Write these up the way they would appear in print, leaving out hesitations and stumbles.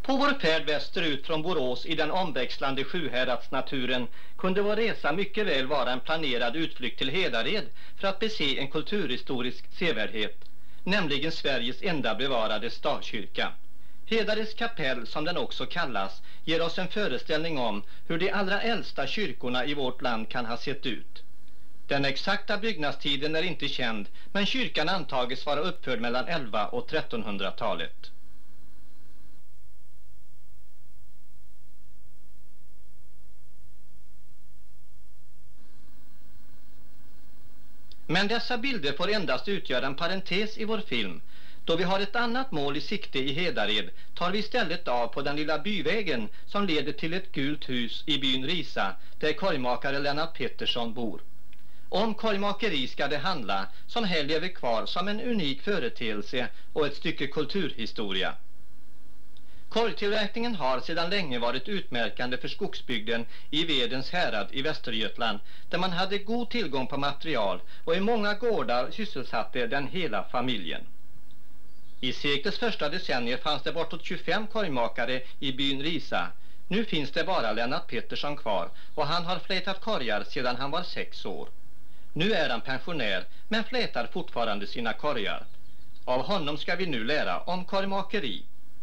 På vår färd västerut från Borås i den omväxlande Sjuhäradsnaturen kunde vår resa mycket väl vara en planerad utflykt till Hedared för att bese en kulturhistorisk sevärdhet, nämligen Sveriges enda bevarade stavkyrka. Hedareds kapell, som den också kallas, ger oss en föreställning om hur de allra äldsta kyrkorna i vårt land kan ha sett ut. Den exakta byggnadstiden är inte känd, men kyrkan antages vara uppförd mellan 1100- och 1300-talet. Men dessa bilder får endast utgöra en parentes i vår film. Då vi har ett annat mål i sikte i Hedared tar vi istället av på den lilla byvägen som leder till ett gult hus i byn Risa, där korgmakare Lennart Pettersson bor. Om korgmakeri ska det handla, som här lever kvar som en unik företeelse och ett stycke kulturhistoria. Korgtillverkningen har sedan länge varit utmärkande för skogsbygden i Vedens härad i Västergötland, där man hade god tillgång på material och i många gårdar sysselsatte den hela familjen. I seklets första decennier fanns det bortåt 25 korgmakare i byn Risa. Nu finns det bara Lennart Pettersson kvar och han har flätat korgar sedan han var 6 år. Nu är han pensionär men flätar fortfarande sina korgar. Av honom ska vi nu lära om korgmakeri.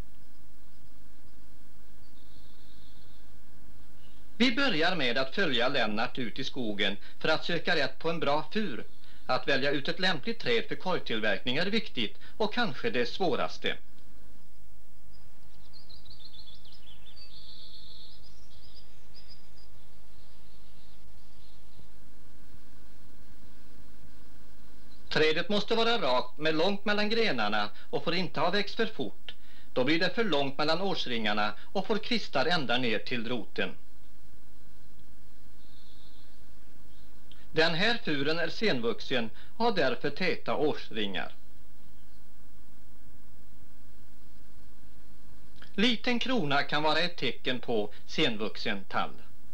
Vi börjar med att följa Lennart ut i skogen för att söka rätt på en bra fur. Att välja ut ett lämpligt träd för korgtillverkning är viktigt och kanske det svåraste. Trädet måste vara rakt med långt mellan grenarna och får inte ha växt för fort. Då blir det för långt mellan årsringarna och får kvistar ända ner till roten. Den här furen är senvuxen och har därför täta årsringar. Liten krona kan vara ett tecken på senvuxen tall.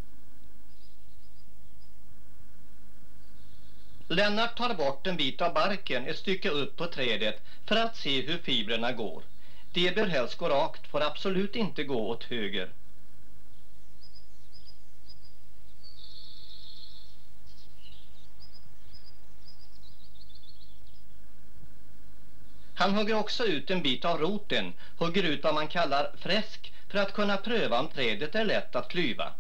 Lennart tar bort en bit av barken ett stycke upp på trädet för att se hur fibrerna går. De bör helst gå rakt, får absolut inte gå åt höger. Han hugger också ut en bit av roten, hugger ut vad man kallar fräsk för att kunna pröva om trädet är lätt att klyva.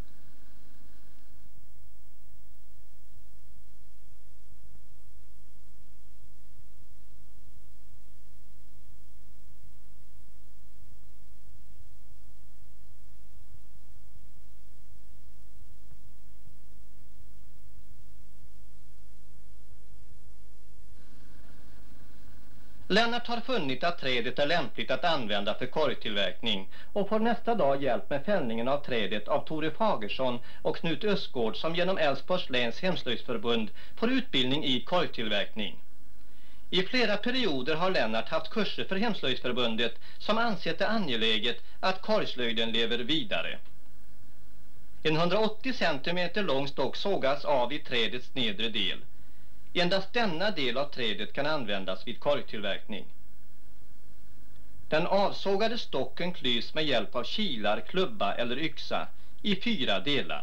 Lennart har funnit att trädet är lämpligt att använda för korgtillverkning och får nästa dag hjälp med fällningen av trädet av Tore Fagersson och Knut Östgård som genom Älvsborgs läns hemslöjdsförbund får utbildning i korgtillverkning. I flera perioder har Lennart haft kurser för hemslöjdsförbundet som ansett det angeläget att korgslöjden lever vidare. En 180 cm lång stock sågas av i trädets nedre del. Endast denna del av trädet kan användas vid korgtillverkning. Den avsågade stocken klyvs med hjälp av kilar, klubba eller yxa i 4 delar.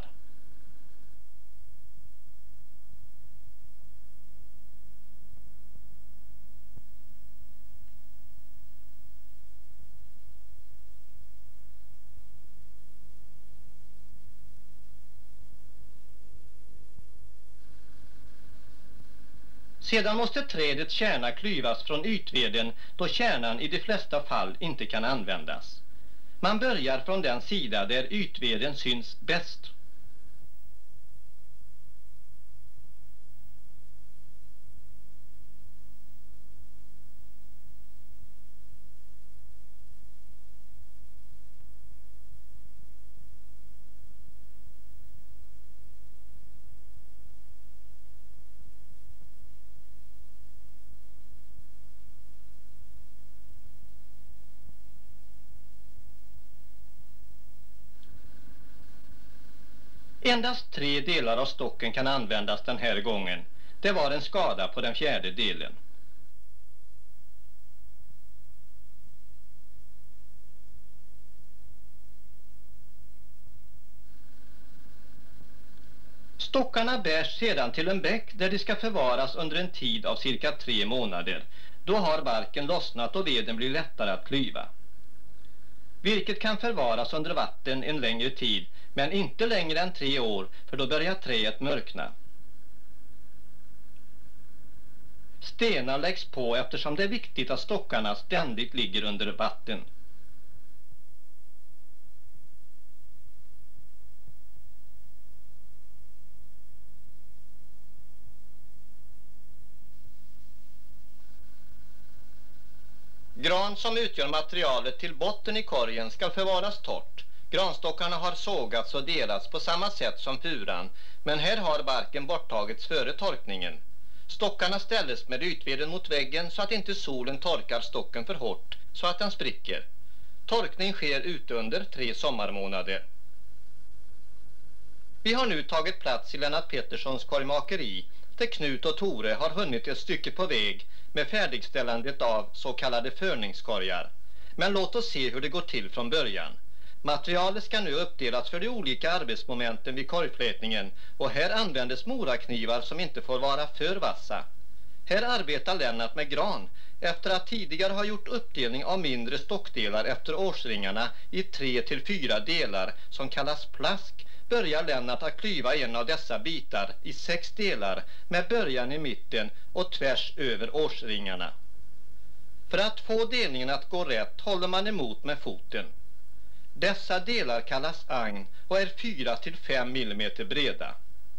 Sedan måste trädets kärna klyvas från ytveden då kärnan i de flesta fall inte kan användas. Man börjar från den sida där ytveden syns bäst. Endast 3 delar av stocken kan användas den här gången. Det var en skada på den 4:e delen. Stockarna bärs sedan till en bäck där de ska förvaras under en tid av cirka 3 månader. Då har barken lossnat och veden blir lättare att klyva. Virket kan förvaras under vatten en längre tid, men inte längre än 3 år, för då börjar träet mörkna. Stenar läggs på eftersom det är viktigt att stockarna ständigt ligger under vatten. Gran som utgör materialet till botten i korgen ska förvaras torrt. Granstockarna har sågats och delats på samma sätt som furan, men här har barken borttagits före torkningen. Stockarna ställs med ytveden mot väggen så att inte solen torkar stocken för hårt, så att den spricker. Torkning sker utunder 3 sommarmånader. Vi har nu tagit plats i Lennart Petterssons korgmakeri, där Knut och Tore har hunnit ett stycke på väg med färdigställandet av så kallade förningskorgar. Men låt oss se hur det går till från början. Materialet ska nu uppdelas för de olika arbetsmomenten vid korgflätningen, och här användes moraknivar som inte får vara för vassa. Här arbetar Lennart med gran efter att tidigare ha gjort uppdelning av mindre stockdelar efter årsringarna i 3 till 4 delar som kallas plask. Börjar Lennart att klyva en av dessa bitar i 6 delar med början i mitten och tvärs över årsringarna. För att få delningen att gå rätt håller man emot med foten. Dessa delar kallas agn och är 4 till 5 mm breda.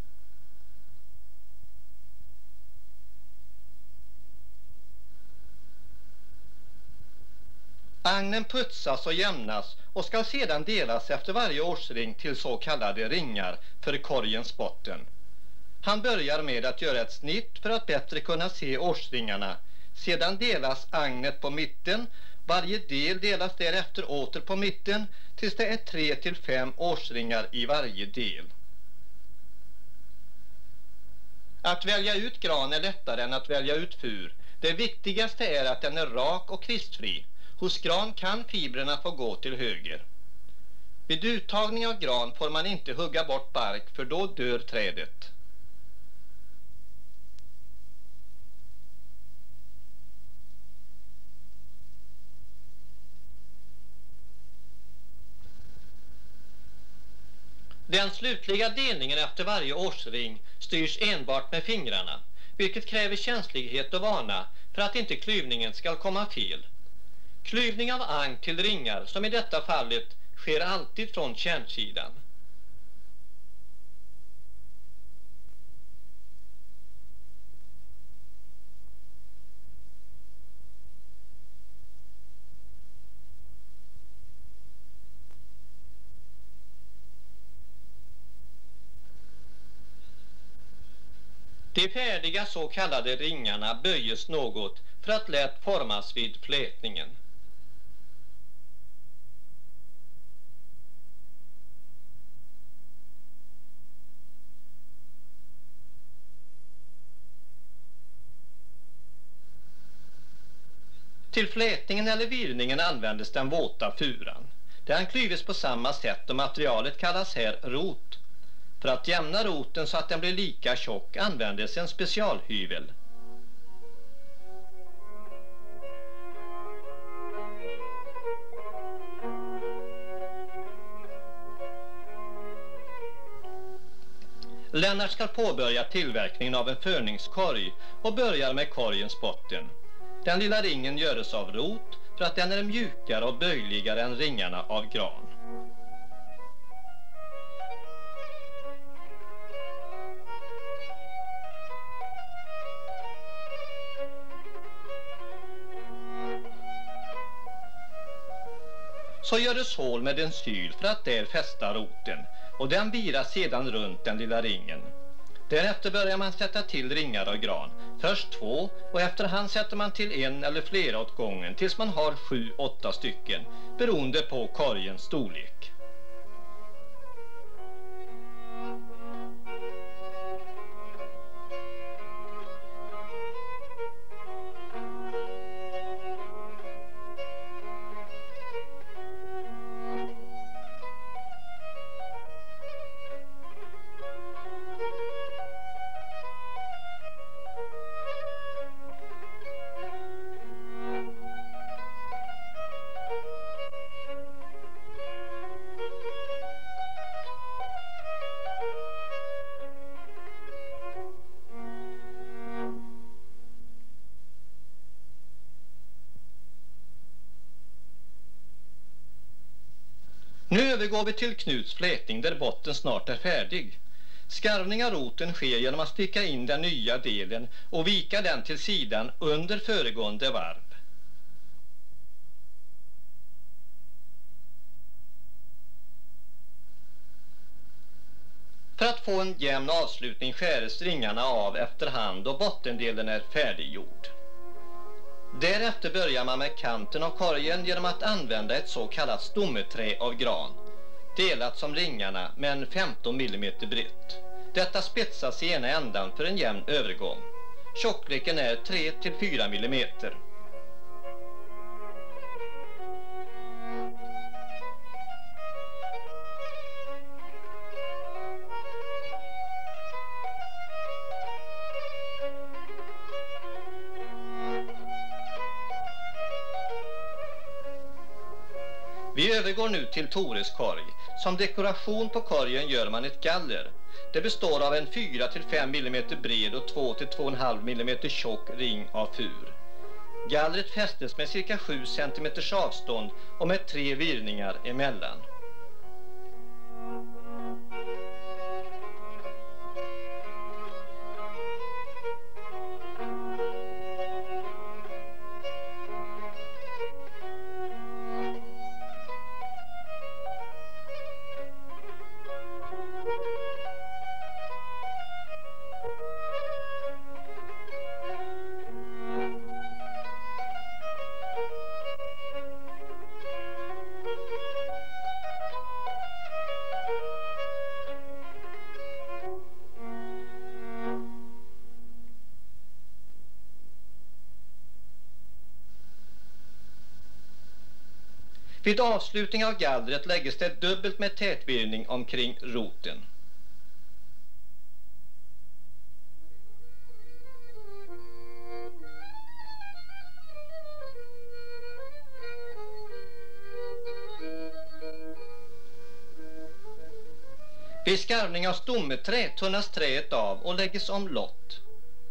Agnen putsas och jämnas och ska sedan delas efter varje årsring till så kallade ringar för korgens botten. Han börjar med att göra ett snitt för att bättre kunna se årsringarna. Sedan delas agnet på mitten. Varje del delas därefter åter på mitten tills det är 3 till 5 årsringar i varje del. Att välja ut gran är lättare än att välja ut fur. Det viktigaste är att den är rak och kvistfri. Hos gran kan fibrerna få gå till höger. Vid uttagning av gran får man inte hugga bort bark, för då dör trädet. Den slutliga delningen efter varje årsring styrs enbart med fingrarna, vilket kräver känslighet och vana för att inte klyvningen ska komma fel. Klyvning av agn till ringar, som i detta fallet, sker alltid från kärnsidan. De färdiga så kallade ringarna böjes något för att lätt formas vid flätningen. Till flätningen eller virningen användes den våta furan. Den klyves på samma sätt och materialet kallas här rot. För att jämna roten så att den blir lika tjock användes en specialhyvel. Lennart ska påbörja tillverkningen av en förningskorg och börjar med korgens botten. Den lilla ringen görs av rot för att den är mjukare och böjligare än ringarna av gran. Så görs hål med en syl för att där fästa roten, och den viras sedan runt den lilla ringen. Därefter börjar man sätta till ringar av gran. Först 2 och efterhand sätter man till 1 eller flera åt gången tills man har 7-8 stycken, beroende på korgens storlek. Nu övergår vi till Knuts flätning där botten snart är färdig. Skarvning av roten sker genom att sticka in den nya delen och vika den till sidan under föregående varv. För att få en jämn avslutning skäres ringarna av efterhand och bottendelen är färdiggjord. Därefter börjar man med kanten av korgen genom att använda ett så kallat stommeträ av gran, delat som ringarna men 15 mm brett. Detta spetsas i ena ändan för en jämn övergång. Tjockleken är 3-4 mm. Vi övergår nu till Tores korg. Som dekoration på korgen gör man ett galler. Det består av en 4-5 mm bred och 2-2,5 mm tjock ring av fur. Gallret fästes med cirka 7 cm avstånd och med 3 virningar emellan. Vid avslutning av gallret läggs det dubbelt med tätvirning omkring roten. Vid skarvning av stommeträ tunnas träet av och läggs om lott.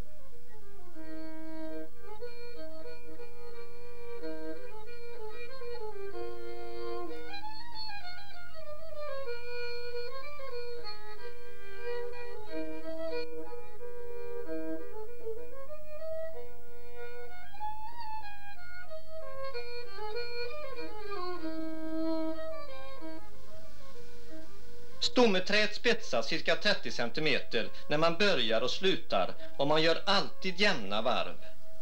Stommeträet spetsas cirka 30 cm när man börjar och slutar och man gör alltid jämna varv.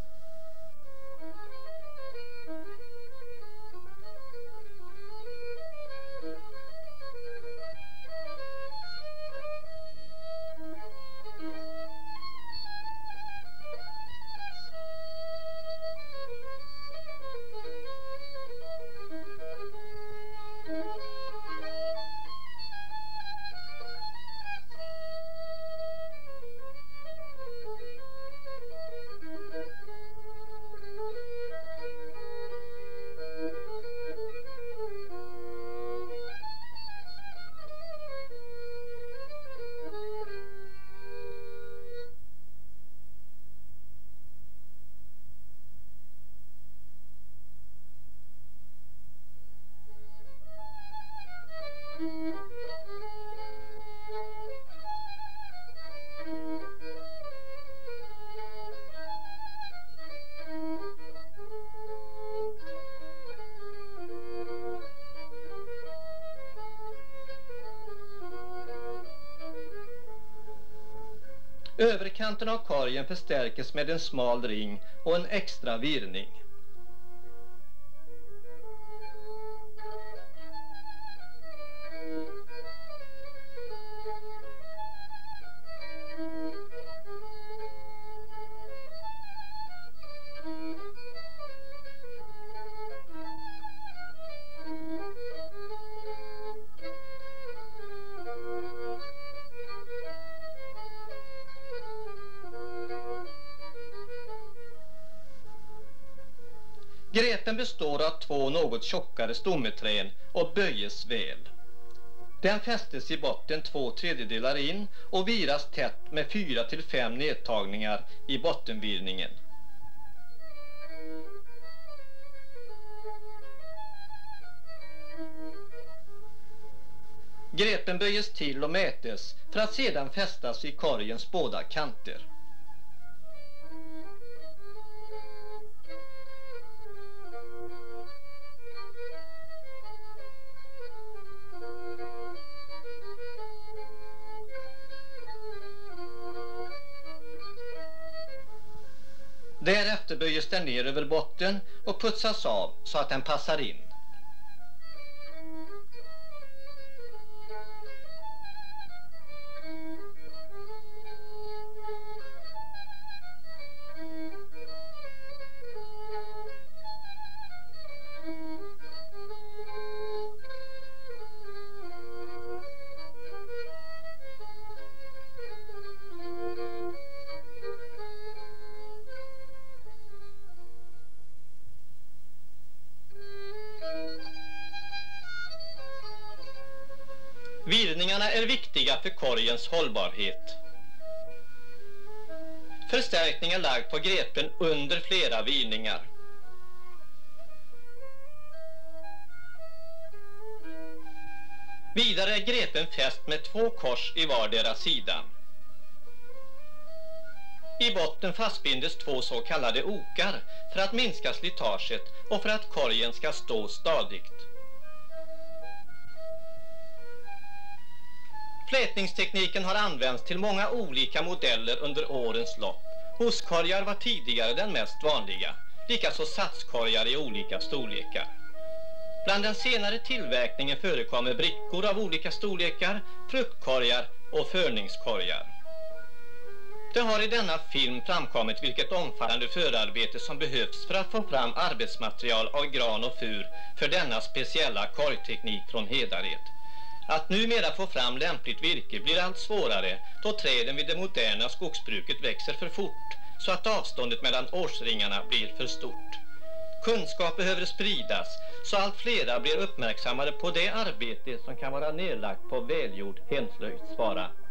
Överkanten av korgen förstärkes med en smal ring och en extra virning. Grepen består av 2 något tjockare stommeträn och böjes väl. Den fästes i botten 2/3 in och viras tätt med 4-5 nedtagningar i bottenvirningen. Grepen böjes till och mätes för att sedan fästas i korgens båda kanter. Därefter böjes den ner över botten och putsas av så att den passar in. Virningarna är viktiga för korgens hållbarhet. Förstärkning är lagd på grepen under flera virningar. Vidare är grepen fäst med 2 kors i vardera sida. I botten fastbindes 2 så kallade okar för att minska slitaget och för att korgen ska stå stadigt. Flätningstekniken har använts till många olika modeller under årens lopp. Hoskorgar var tidigare den mest vanliga, likaså satskorgar i olika storlekar. Bland den senare tillverkningen förekommer brickor av olika storlekar, fruktkorgar och förningskorgar. Det har i denna film framkommit vilket omfattande förarbete som behövs för att få fram arbetsmaterial av gran och fur för denna speciella korgteknik från Hedared. Att numera få fram lämpligt virke blir allt svårare då träden vid det moderna skogsbruket växer för fort så att avståndet mellan årsringarna blir för stort. Kunskap behöver spridas så allt flera blir uppmärksammade på det arbete som kan vara nedlagt på välgjord hemslöjdsvara.